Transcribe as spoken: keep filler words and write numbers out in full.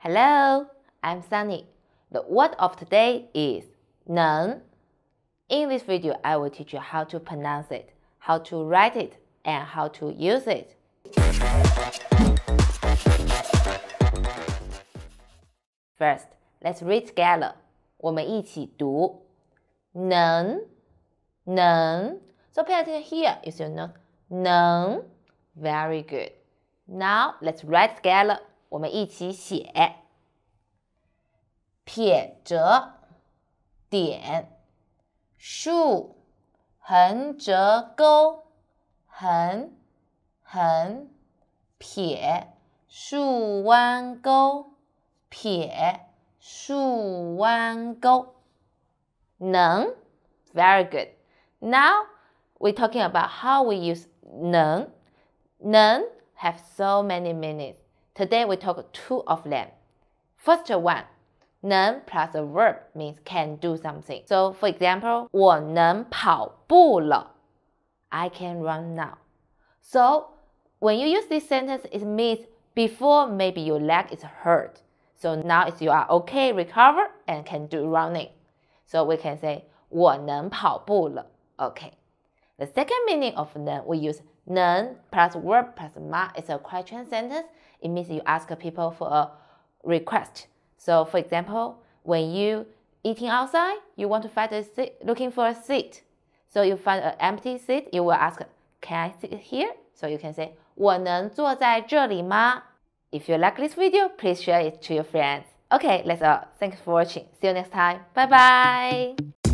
Hello, I'm Sunny. The word of today is 能. In this video, I will teach you how to pronounce it, how to write it, and how to use it. First, let's read together. 我们一起读能能 So pay attention here. You see 能能 Very good. Now let's write together. 我们一起写撇折点竖横折钩横横撇竖弯钩撇竖弯钩能 Very good. Now we're talking about how we use 能能 have so many meanings. Today we talk two of them. First one, 能 plus a verb means can do something. So for example, 我能跑步了 I can run now. So when you use this sentence, it means before maybe your leg is hurt. So now it's you are okay, recover, and can do running. So we can say 我能跑步了 Okay. The second meaning of 能 we use 能 plus verb plus ma. It's a question sentence. It means you ask people for a request. So for example, when you eating outside, you want to find a seat, looking for a seat. So you find an empty seat, you will ask, can I sit here? So you can say, 我能坐在这里吗? If you like this video, please share it to your friends. Okay, that's all. Thanks for watching. See you next time. Bye bye.